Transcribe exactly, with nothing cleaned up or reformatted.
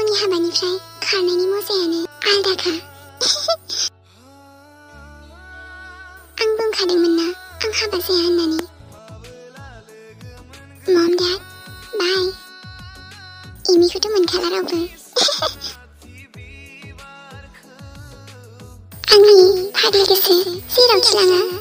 आंनि हाबानिफ्राय खारनायनि मजायानो आलदाखा। आं बुंखादोंमोन ना आं हाबा जाया होननानै। मम डेड बाय। एमिखौथ' मोनखाला रावबो। आंनि फाग्लि गोसो जेरावखि लाङा